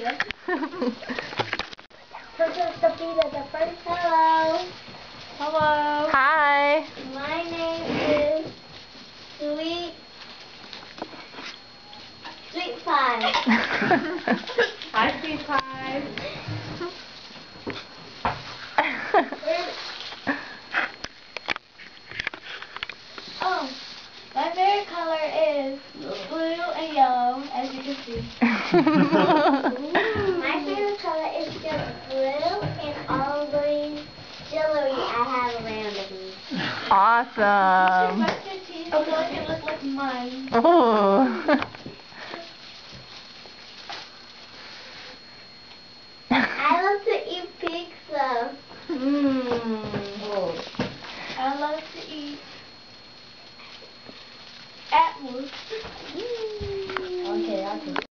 here. Princess Sophia, the first. Hello. Hello. Hi. My name is Sweet Pie. Hi, Sweet Pie. Oh, my favorite color is blue and yellow, as you can see. My favorite color is just blue and all the jewelry I have around me. Awesome. Oh, so it looks like mine. Oh. I love to eat pizza. I love to eat apples. Okay,